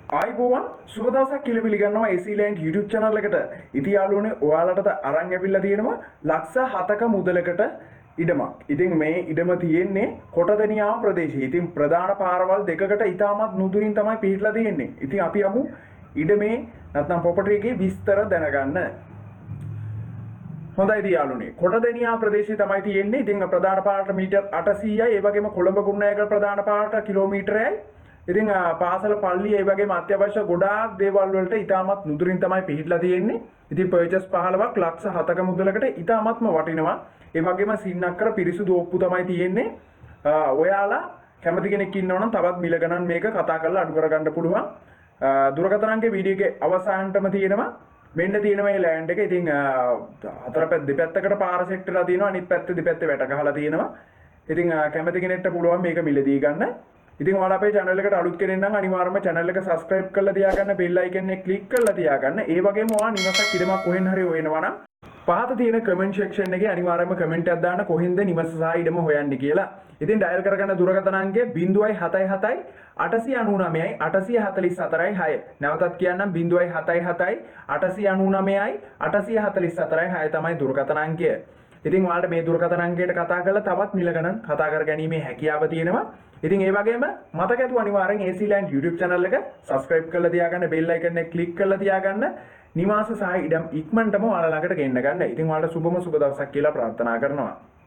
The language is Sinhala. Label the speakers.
Speaker 1: ආයිබෝවන් සුබ දවසක් කියලා පිළිගන්නවා AC Land YouTube channel එකට. ඉතින් යාළුවනේ ඔයාලට අරන් ඇවිල්ලා තියෙනවා ලක්ෂ 7ක මුදලකට ඉඩමක්. ඉතින් මේ ඉඩම තියෙන්නේ කොටදෙනියාව ප්‍රදේශයේ. ඉතින් ප්‍රධාන පාරවල් දෙකකට ඉතාමත් නුදුරින් තමයි පිහිටලා තියෙන්නේ. ඉතින් අපි යමු ඉඩමේ නැත්නම් ප්‍රොපර්ටි එකේ විස්තර දැනගන්න. හොඳයි ඉතින් යාළුවනේ කොටදෙනියාව ප්‍රදේශයේ තමයි තියෙන්නේ. ඉතින් ප්‍රධාන පාරට මීටර් 800යි. ඒ වගේම කොළඹ කුරුණෑගල ප්‍රධාන පාරට කිලෝමීටරයයි. ඉතින් පාසල පල්ලිය ඒ වගේම අත්‍යවශ්‍ය ගොඩාක් දේවල් වලට ඉතාමත් නුදුරින් තමයි පිහිටලා තියෙන්නේ. ඉතින් පර්චේස් 15ක් ලක්ෂ 7ක මුදලකට ඉතාමත්ම වටිනවා. ඒ වගේම සින්නක්කර පිරිසුදු ඔප්පු තමයි තියෙන්නේ. ඔයාලා කැමති කෙනෙක් ඉන්නවා නම් තවත් මිල ගණන් මේක කතා කරලා අඩු කරගන්න පුළුවන්. දුරකථන අංකේ වීඩියෝ එකේ අවසානටම තියෙනවා. මෙන්න තියෙනවා මේ ලෑන්ඩ් එක. ඉතින් දෙපැත්තකට පාර සෙට් වෙලා තියෙනවා. අනිත් පැත්තේ දෙපැත්තේ වැට ගහලා තියෙනවා. ඉතින් කැමති කෙනෙක්ට පුළුවන් මේක මිලදී ගන්න. ඉතින් ඔයාලා අපේ channel එකට අලුත් කෙනෙක් නම් අනිවාර්යයෙන්ම channel එක subscribe කරලා තියාගන්න, bell icon එක click කරලා තියාගන්න. ඒ වගේම ඔයා නිවසක් ඉඩමක් කොහෙන් හරි හොයනවා නම් පහත තියෙන comment section එකේ අනිවාර්යයෙන්ම comment එකක් දාන්න කොහෙන්ද නිවස සහ ඉඩම හොයන්නේ කියලා. ඉතින් dial කරගන්න දුරකථන අංකය 077 899යි 844යි 6. නැවතත් කියන්නම් 077 899යි 844යි 6 තමයි දුරකථන අංකය. ඉතින් ඔයාලට මේ දුරකථන අංකයට කතා කරලා තවත් මිල ගණන් කතා කරගැනීමේ හැකියාව තියෙනවා. ඉතින් ඒ වගේම මතක ඇතුව අනිවාර්යෙන් AC Land YouTube channel එක subscribe කරලා තියාගන්න, bell icon එක click කරලා තියාගන්න. නිවාස සහ ඉඩම් ඉක්මනටම ඔයාලා ළඟට ගෙන්න ගන්න. ඉතින් ඔයාලට සුබම සුබ දවසක් කියලා ප්‍රාර්ථනා කරනවා.